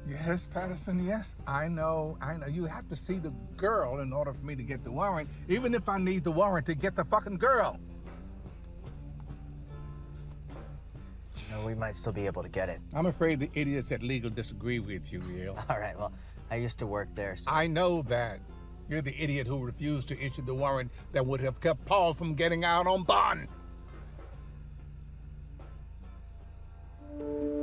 Yes, Patterson, yes. I know. You have to see the girl in order for me to get the warrant, even if I need the warrant to get the fucking girl. No, we might still be able to get it. I'm afraid the idiots at legal disagree with you, Yale. All right, well, I used to work there, so... I know that. You're the idiot who refused to issue the warrant that would have kept Paul from getting out on bond.